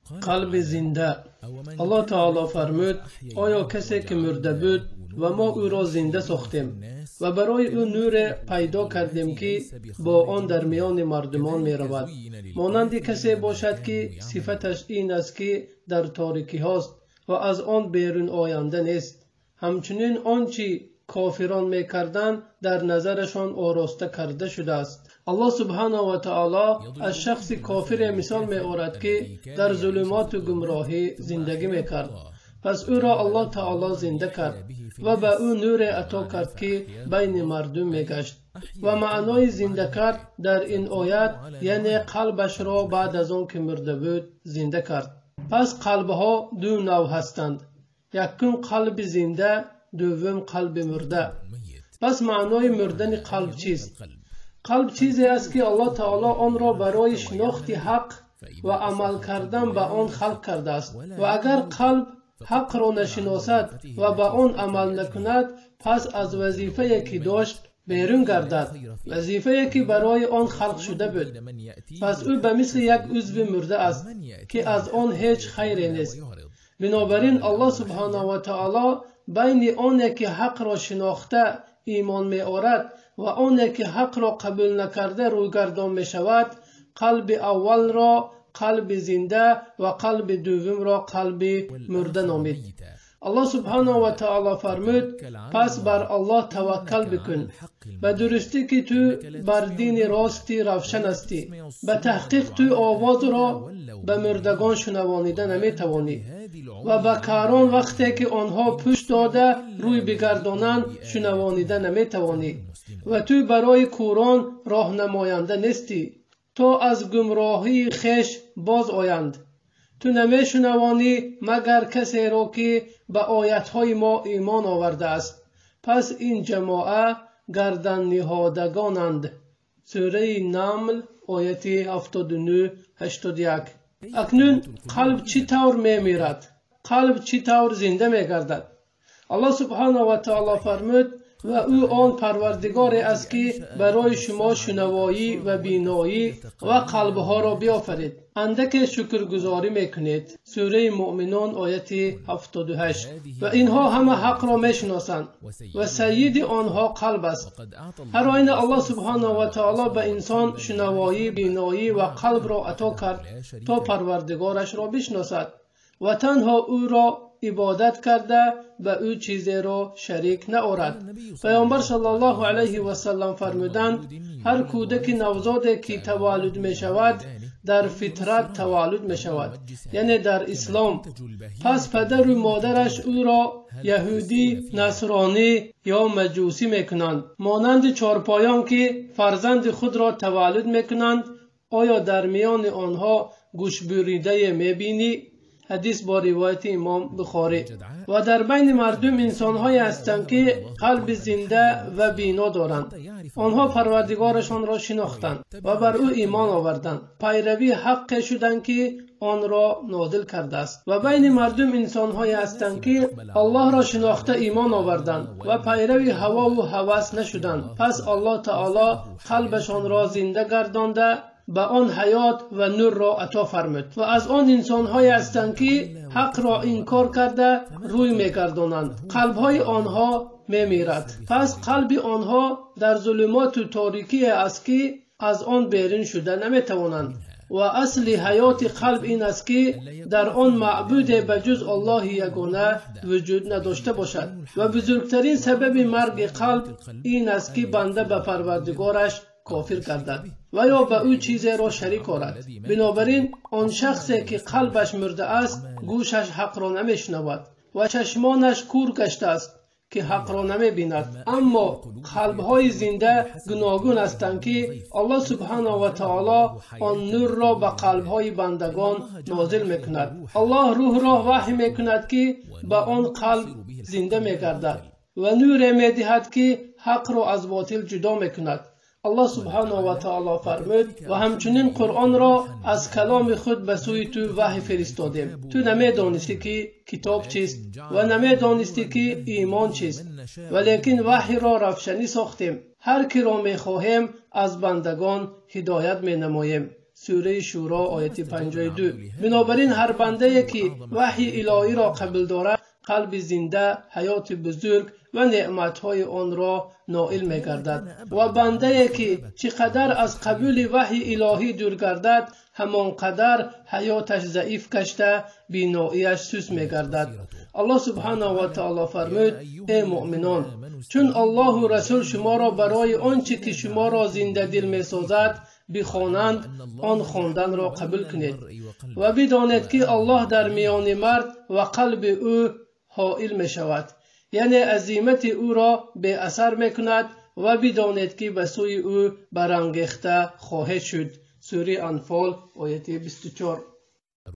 قلب زنده. الله تعالی فرمود آیا کسی که مرده بود و ما او را زنده ساختیم و برای او نور پیدا کردیم که با آن در میان مردمان می رود، مانند کسی باشد که صفتش این است که در تاریکی هاست و از آن بیرون آینده نیست. همچنین آنچه کافران می کردند در نظرشان آراسته کرده شده است. الله سبحانه و تعالی از شخص کافر مثال می آورد که در ظلمات و گمراهی زندگی می کرد. پس او را الله تعالی زنده کرد و به او نور عطا کرد که بین مردم می گشت. و معنای زنده کرد در این آیت یعنی قلبش را بعد از آن که مرده بود زنده کرد. پس قلبها دو نوع هستند، یکم قلب زنده، دوم قلب مرده. پس معنای مردن قلب چیست؟ قلب چیزی است که الله تعالی آن را برای شناخت حق و عمل کردن به آن خلق کرده است و اگر قلب حق را نشناسد و به آن عمل نکند پس از وظیفه‌ای که داشت بیرون گردد، وظیفه‌ای که برای آن خلق شده بود. پس او به مثل یک عضو مرده است که از آن هیچ خیری نیست. بنابراین الله سبحانه و تعالی بین آنی که حق را شناخته ایمان می آورد و آنی که حق را قبول نکرده رویگردان می شود، قلب اول را قلب زنده و قلب دوم را قلب مرده نامید. الله سبحانه و تعالی فرمود پس بر الله توکل بکن، به درستی که تو بر دین راستی روشن هستی. به تحقیق تو آواز را به مردگان شنوانیده نمی توانی و به کاران وقتی که آنها پشت داده روی بگردانند شنوانیده نمی توانی و تو برای کوران راهنماینده نیستی تا از گمراهی خیش باز آیند. تو نمی شنوانی مگر کسی را که به آیتهای ما ایمان آورده است. پس این جماعه گردن نهادگانند. سوره نمل آیت 79-81. اکنون قلب چی طور می میرد؟ قلب چی طور زنده می گردد؟ الله سبحانه و تعالی فرمود و او آن پروردگاری است که برای شما شنوایی و بینایی و قلبها را بیافرید. اندک شکرگزاری میکنید. سوره مؤمنون آیت 78. و اینها همه حق را میشناسند و سید آنها قلب است. هر آینه الله سبحانه و تعالی به انسان شنوایی، بینایی و قلب را عطا کرد تا پروردگارش را بشناسد و تنها او را عبادت کرده به او چیزی را شریک نآورد. پیامبر صلی الله علیه و سلم فرمودند هر کودک نوزادی که تولد می شود در فطرت تولد می شود، یعنی در اسلام. پس پدر و مادرش او را یهودی، نصرانی یا مجوسی می کنند. مانند چارپایان که فرزند خود را تولد می کنند، آیا در میان آنها گوش بریده می بینی؟ حدیث با روایت امام بخاری. و در بین مردم انسان‌هایی هستند که قلب زنده و بینا دارند. آنها پروردگارشان را شناختند و بر او ایمان آوردند، پیروی حق شدند که آن را نازل کرده است. و بین مردم انسان‌هایی هستند که الله را شناخته ایمان آوردند و پیروی هوا و هوس نشدند. پس الله تعالی قلبشان را زنده گردانده به آن حیات و نور را عطا فرمود. و از آن انسان‌هایی هستند که حق را انکار کرده روی می‌گردانند، قلب‌های آنها می‌میرد. پس قلب آنها در ظلمات و تاریکی است که از آن بیرون شده نمی‌توانند. و اصل حیات قلب این است که در آن معبود بجز الله یگانه وجود نداشته باشد. و بزرگترین سبب مرگ قلب این است که بنده به پروردگارش کافر گردد و یا به او چیزی را شریک آورد. بنابراین آن شخصی که قلبش مرده است گوشش حق را نمیشنود و چشمانش کور گشته است که حق را نمیبیند. اما قلب‌های زنده گوناگون هستند که الله سبحانه و تعالی آن نور را به قلب‌های بندگان نازل میکند. الله روح را وحی میکند که به آن قلب زنده میگردد و نور میدهد که حق را از باطل جدا میکند. الله سبحانه و تعالی فرمود و همچنین قرآن را از کلام خود به سوی تو وحی فرستادیم. تو نمیدانستی که کتاب چیست و نمیدانستی که ایمان چیست، ولیکن وحی را روشنی ساختیم. هر کی را میخواهیم از بندگان هدایت مینماییم. سوره شورا آیت 52. بنابراین هر بنده که وحی الهی را قبول دارد قلب زنده، حیات بزرگ و نعمتهای آن را نائل می گردد و بنده که چقدر از قبول وحی الهی دور گردد همانقدر حیاتش ضعیف گشته بیناییش سست می گردد. الله سبحانه و تعالی فرمود: ای مؤمنان، چون الله و رسول شما را برای آنچه که شما را زنده دل می سازد بخوانند، آن خواندن را قبول کنید و بدانید که الله در میان مرد و قلب او حائل می شود، یعنی عظمت او را به اثر می کند و بدانید که به سوی او برانگیخته خواهد شد. سوره انفال آیت 24.